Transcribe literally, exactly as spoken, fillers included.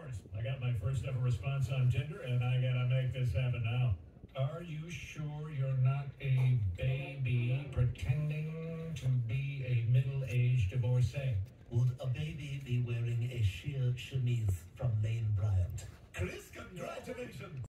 course. I got my first ever response on Tinder, and I gotta make this happen now. Are you sure you're not a baby pretending to be a middle-aged divorcee? Would a baby be wearing a sheer chemise?